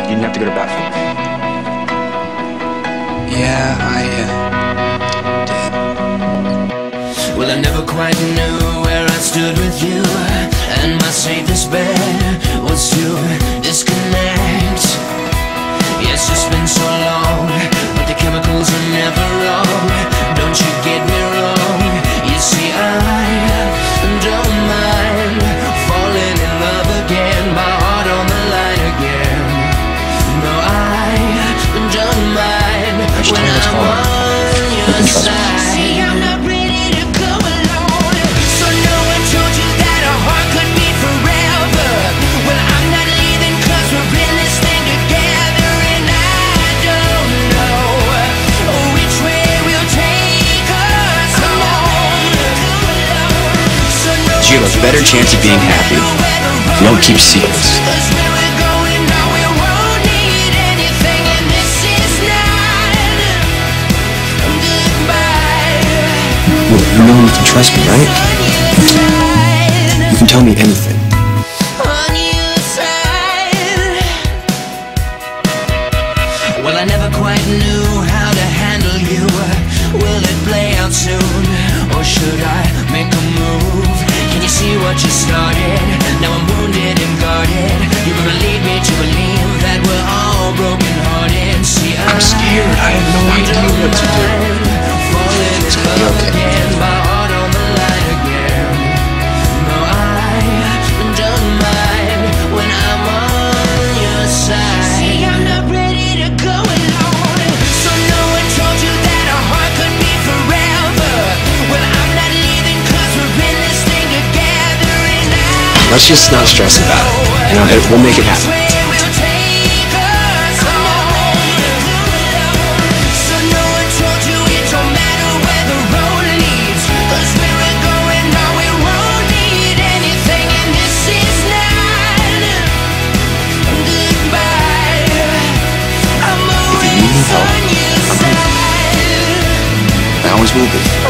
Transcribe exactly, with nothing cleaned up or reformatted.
You didn't have to go to bat for me. Yeah, I uh, did. Well, I never quite knew where I stood with you, and my safest bet was to disconnect. Yes, it's been so long, but the chemicals are never wrong. Don't you get me wrong. You see, I don't mind falling in love again, my heart on the line again. No, I don't mind when I'm on your side. See, I'm not ready to go alone, so no one told you that a heart could be forever. Well, I'm not leaving 'cause we're in this thing together, and I don't know which way we'll take us home. So no You have a better chance of being happy if you don't keep secrets. You know you can trust me, right? You can tell me anything. Well, I never quite knew how to handle you. Will it play out soon, or should I make a move? Can you see what you started? Now I'm wounded and guarded. You're gonna lead me to believe that we're all broken-hearted. See, I'm scared. I have no idea what to do. Falling in love again, my heart on the line again. No, I don't mind when I'm on your side. See, I'm not ready to go alone, so no one told you that a heart could be forever. Well, I'm not leaving 'cause we're in this thing together, and I Let's just not stress about it. You know, it, we'll make it happen. I always will be.